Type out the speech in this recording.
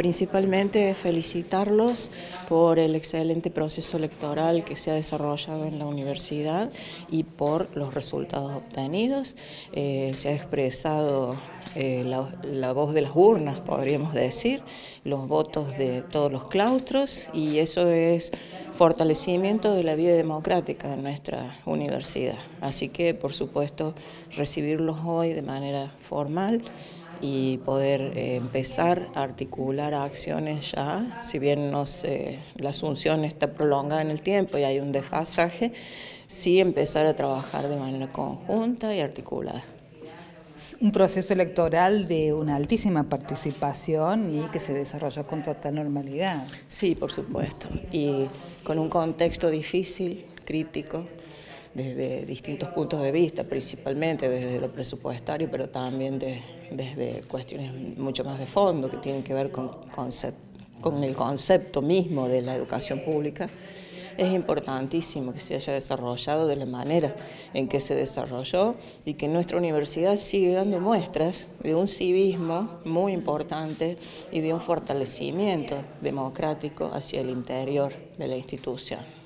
principalmente felicitarlos por el excelente proceso electoral que se ha desarrollado en la universidad y por los resultados obtenidos. Se ha expresado la voz de las urnas, podríamos decir, los votos de todos los claustros, y eso es fortalecimiento de la vida democrática de nuestra universidad. Así que, por supuesto, recibirlos hoy de manera formal y poder empezar a articular acciones ya, si bien la asunción está prolongada en el tiempo y hay un desfasaje, sí empezar a trabajar de manera conjunta y articulada. Un proceso electoral de una altísima participación y que se desarrolló con total normalidad. Sí, por supuesto, y con un contexto difícil, crítico, desde distintos puntos de vista, principalmente desde lo presupuestario, pero también desde cuestiones mucho más de fondo que tienen que ver con el concepto mismo de la educación pública. Es importantísimo que se haya desarrollado de la manera en que se desarrolló y que nuestra universidad sigue dando muestras de un civismo muy importante y de un fortalecimiento democrático hacia el interior de la institución.